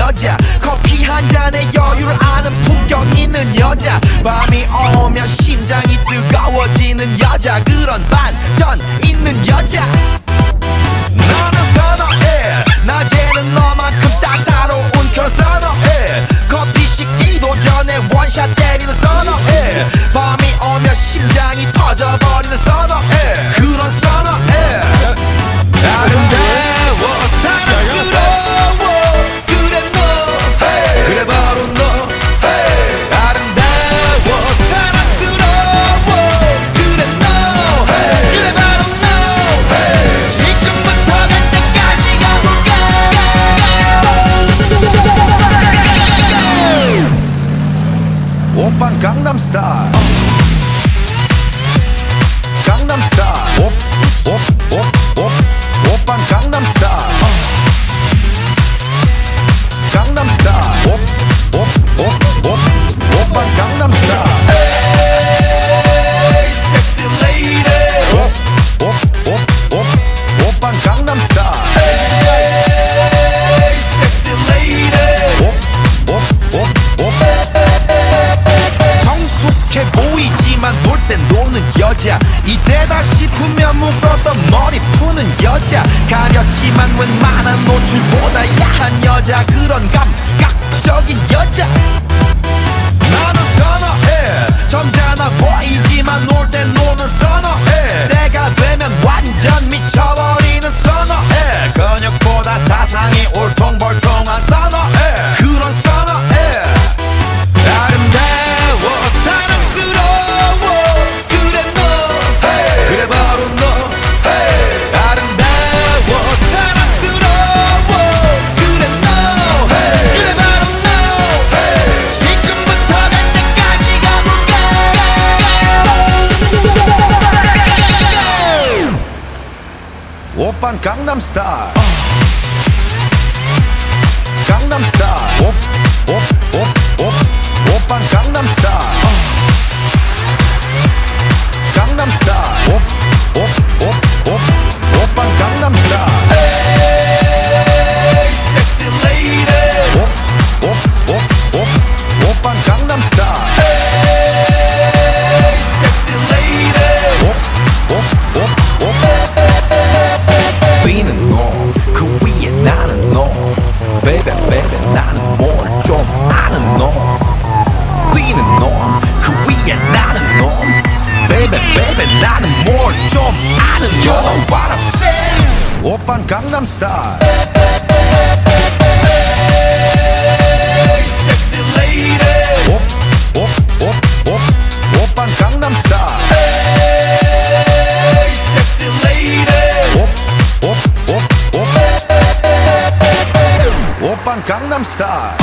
여자, 커피 한 잔에 여유를 아는 품격 있는 여자, 밤이 오면 심장이 뜨거워지는 여자, 그런 반전 있는 여자. 너는 선어해, 낮에는 너만큼 따사로운 그런 선어해, 커피 식기도 전에 원샷 때리는 선어해, 밤이 오면 심장이 터져버리는 선어해, 그런 선어해. 아름다워 사랑스러워 그래 너, 그래 바로 너. 아름다워 사랑스러워 그래 너, 그래 바로 너. 지금부터 갈 때까지 가볼까. 오빤 강남스타일, 강남스타일, 오빤 강남스타일, 강남스타일, 오빤 강남스타일. Hey, sexy lady. 오빤 강남스타일. Hey, sexy lady. 성숙해 보이지만 놀 땐 노는 여자, 이때다 싶으면 묶었던 머리 푸는 여자, 가렸지만 웬만한 노출보다 야한 여자, 그런 감각적인 여자. 나는 선어해, 점잖아 보이지만 놀 땐 노는 선어해, 때가 되면 완전 미쳐버리는 선어해, 근육보다 사상이 울퉁불퉁한 선어해, 그런 선어해. 아름다워 사랑스러워 그래 너, 그래 바로 너. 아름다워 사랑스러워 그래 너, 그래 바로 너. 지금부터 갈 때까지 가볼까. 오빤 강남스타일, 강남스타일, 오빤 강남스타일, 강남스타일, 오빤 강남스타일. Hey, sexy lady. 오빤 강남스타일. Hey, sexy lady. 뛰는 너, 그 위에 나는 너, baby baby 나는 뭘 좀 아는 너. 뛰는 너, 그 위에 나는 너, baby baby 나는 뭘 좀 아는 너. You know what I'm saying. 오빤 강남스타일. Hey, sexy lady. 오빤 강남스타일. Hey, sexy lady. 오빤 강남스타일.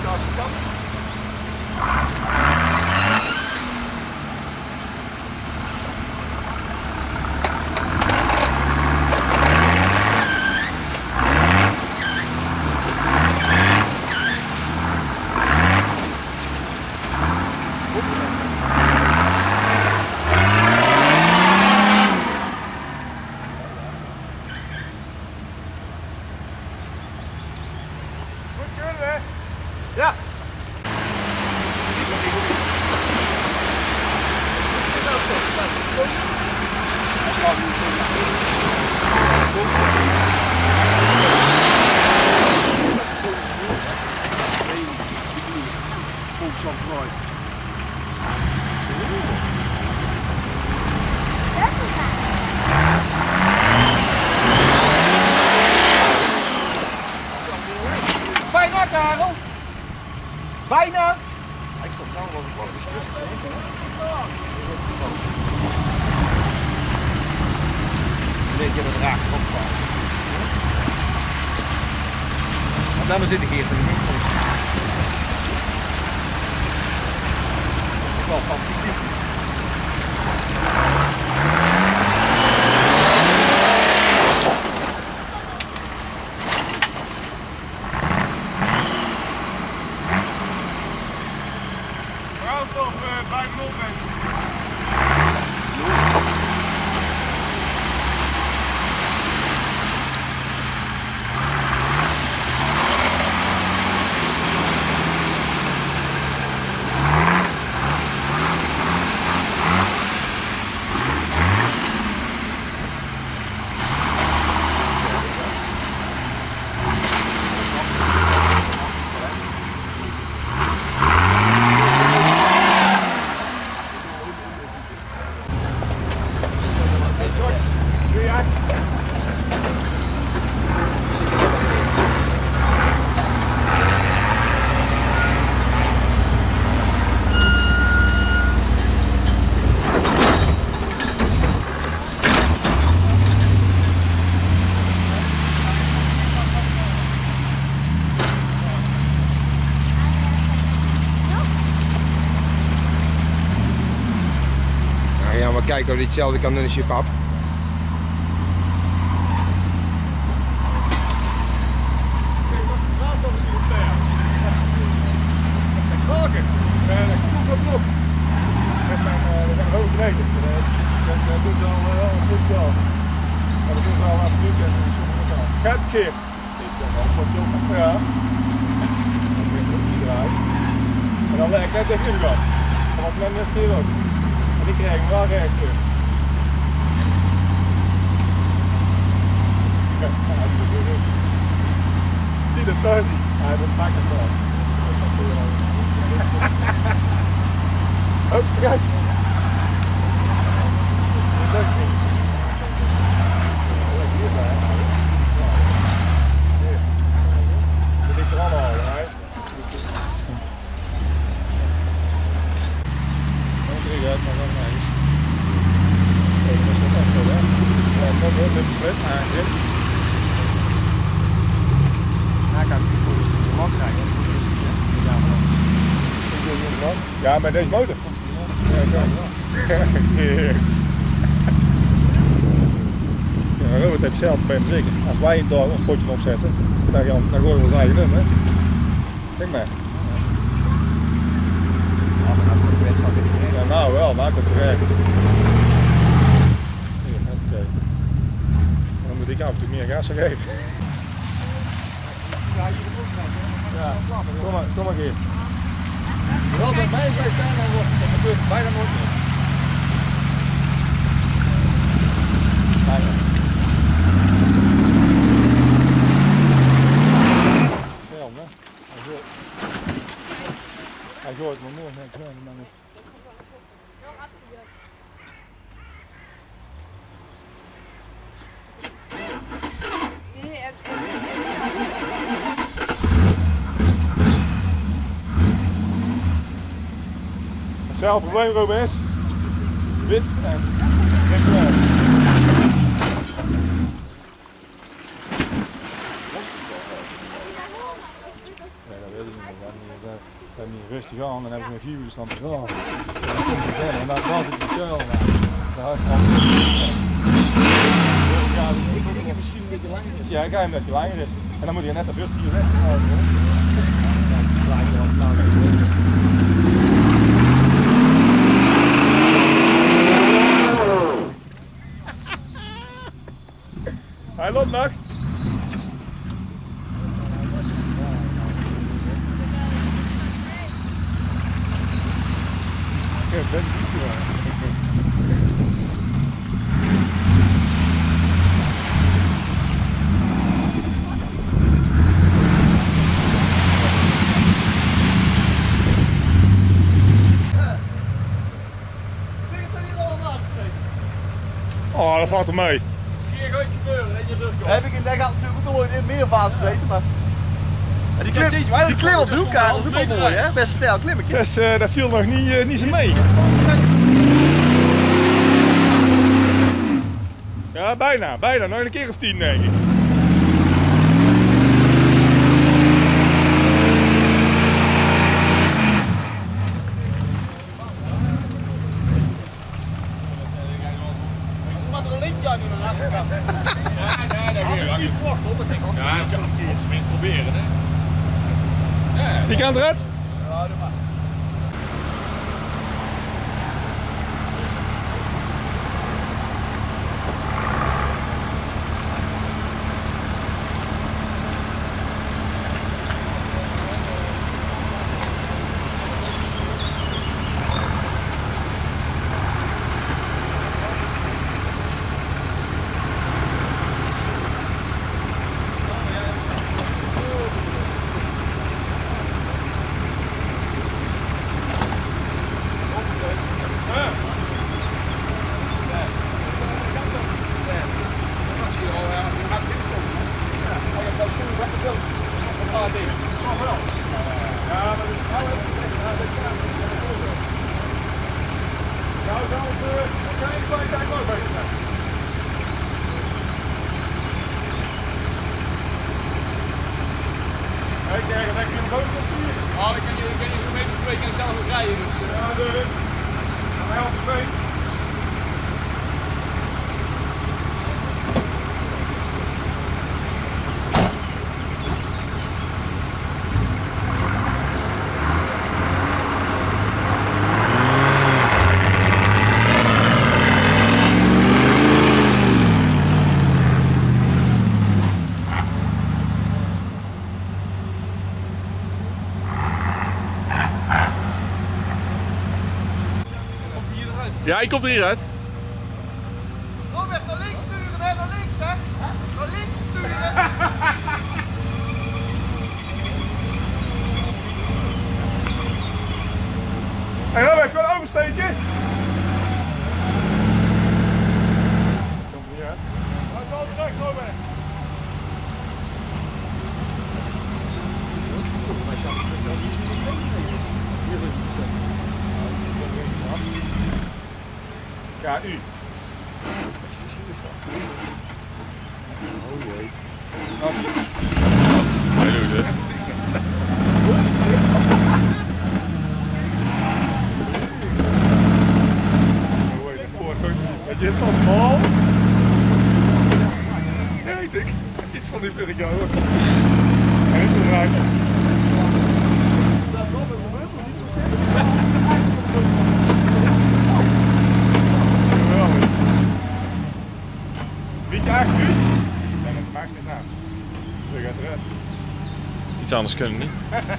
Ja. Bijna, Karel. Bijna. Ik stond nou wel wat beslist. Een beetje wat raar opvallen. Want daarom zit ik hier te doen. Wel fantastisch. Bij Molven. Kijken of hij hetzelfde kan doen als je pap. Gaat het geef? Ja. En dan leg ik net tegen ingaan. Want dan is het niet ook. En die krijg ik wel rechts terug. Zie dat thuis niet? Ja, dat maakt het wel. Oh, kijk. Dat lukt niet. Dat ligt er allemaal al, hè? Uit, maar dan nice. Kijk, dat is nog echt wel, hè? Ja, dat is wel met de sled aangegeven. Hij kan het voor de man krijgen. Ja, maar deze motor. Ja, ik kan wel. Ja, Robert heeft zelf bij hem zeker. Als wij een dag ons potje opzetten, dan gooien we ons eigen nummer. Kijk maar. Ja, nou wel, maar komt terecht. Oké. Dan moet ik af en toe meer gas geven. Ja, kom maar hier. Wel bij mij blijft zijn, dan wordt het gebeurt bijna nooit meer. Bijna. Zelf, hè? Hij gooit me mooi net zo. Hetzelfde probleem, Robert. Wit en rechtblauw. Ja, dat weet ik niet. Dan niet rustig aan, dan hebben ze een 4 uur stand te gaan. En dan was het de kuil. Ik denk dat misschien een beetje langer is. Ja, ik ga hem dat je langer is. En dan moet je net de first 4 weg. Hij loopt nog. Ik ben niet zo. Oh, dat valt er mee. Heb ik in Dek natuurlijk ook nooit in meer fase gezeten, maar... Die klim op de hoekkaart is ook wel mooi, hè? Best stijl klimmetje. Dus dat viel nog niet zo mee. Ja, bijna. Nog een keer of 10 denk ik. Ja, ik kan een keer iets meer proberen, hè. Die kant eruit? Ja, doe maar. Oh, ik kan je meter 2 kan ik zelf ook rijden, dus... Ja, dus. Hij helpt me mee. Ja, ik kom er hieruit. Robert, naar links sturen, hè? Naar links, hè? Naar links sturen. Hey Robert, gewoon oversteken. Komt er niet uit. Hij valt terug, Robert. Ja, u. Oh jee. Hij doet het. Mooi, dat spoor zo. Je is dan mal. Ja, weet ik. Ik stond niet voor de jou. En toen raak ik. Wie jaagt u? En het maakt steeds na. Zo gaat eruit. Iets anders kunnen niet.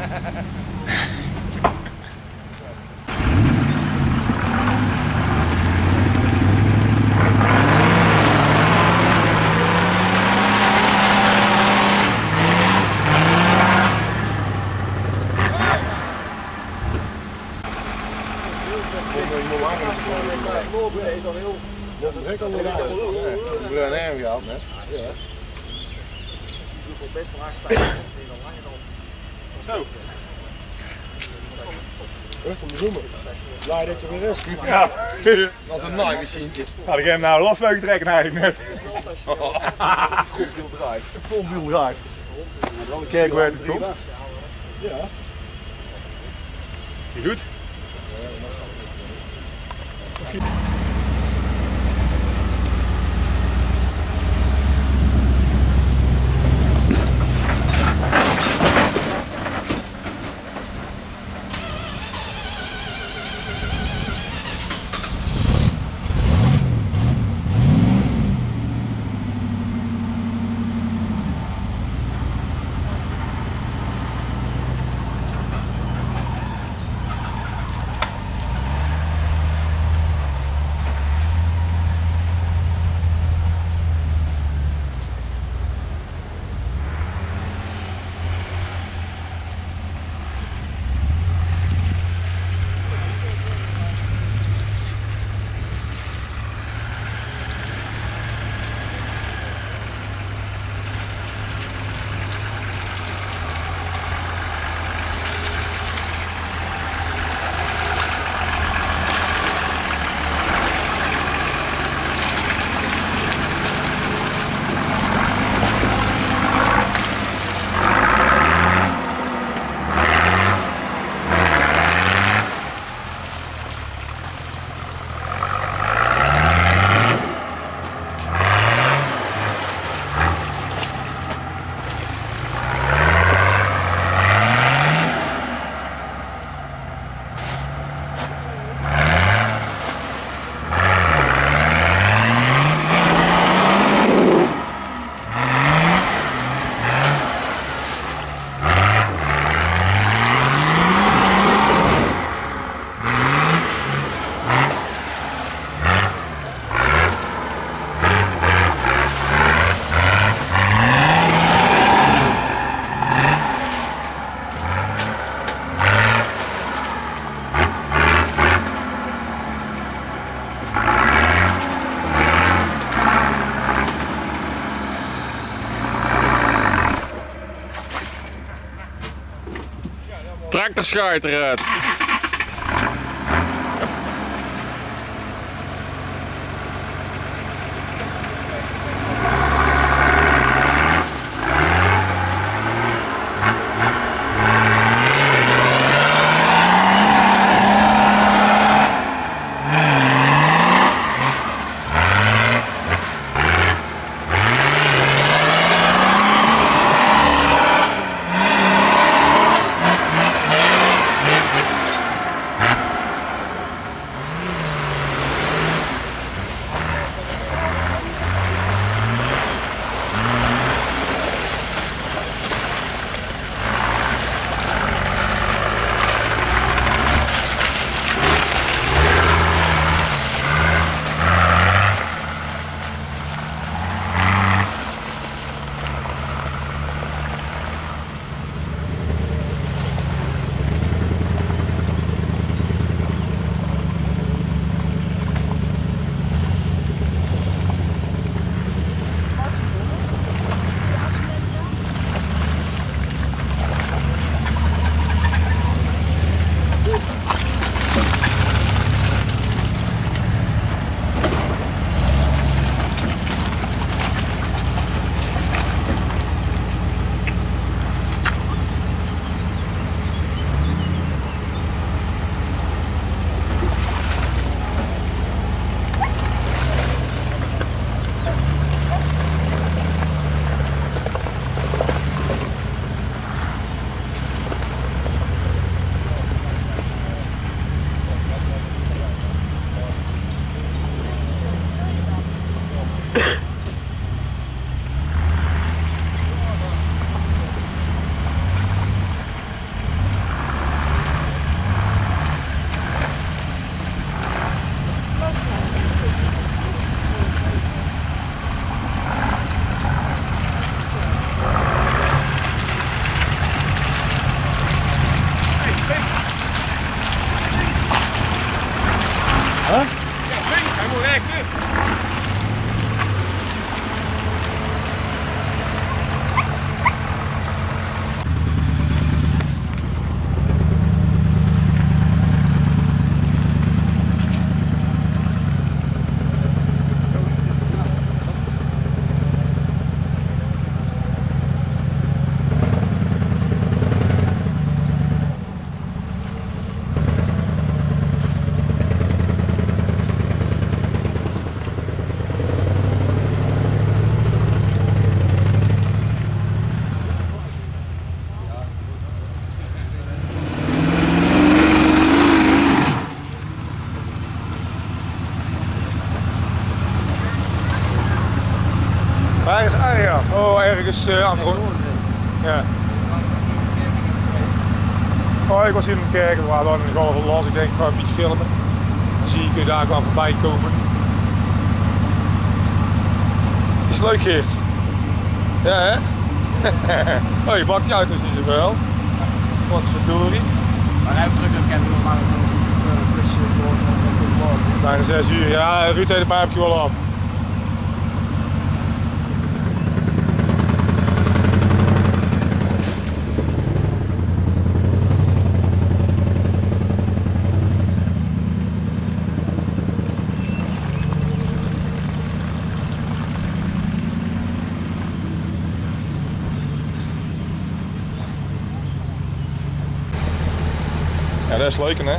Lopen is al heel... Dat is al heel... We hebben een arm gehad net. Ja. Ik doe best wel hard staan. Zo. Kom je zoomen. Blij dat je weer is. Ja. Dat is een naaimachientje. Had ik hem nou los wou trekken eigenlijk net. Frontwiel drive. Frontwiel drive. Kijk waar het komt. Ja. Je goed? Tractorschuit eruit. is Arjan. Oh, ergens aan de ja. Oh, ik was hier aan het kijken, we hadden een golf los. Ik denk, ik ga een beetje filmen. Dan zie je, kun je daar wel voorbij komen. Is leuk, Geert? Ja, hè? Oh, je bakt die auto's niet zoveel. Wat verdorie. Maar hij heeft druk dat ik heb nog maar een flesje door. Bijna 6 uur. Ja, Ruud heeft het pijpje wel op. Ja, dat is leuk, hè?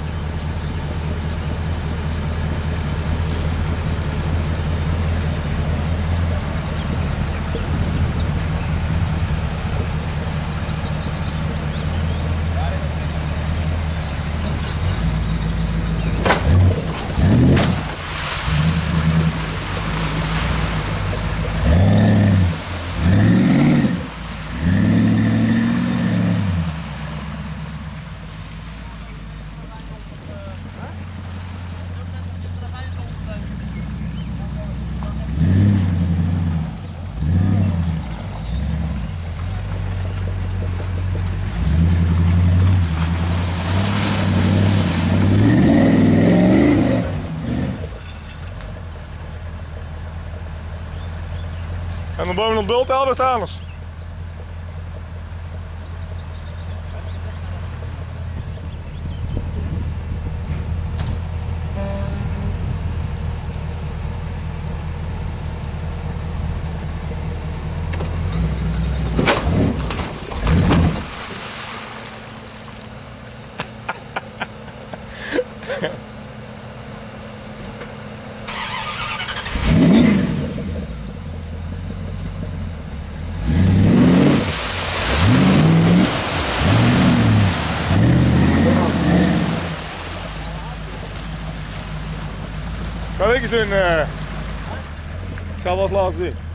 En dan boven op bult Albert Hannes. Ga ik eens doen. Ik zal wel eens laten zien.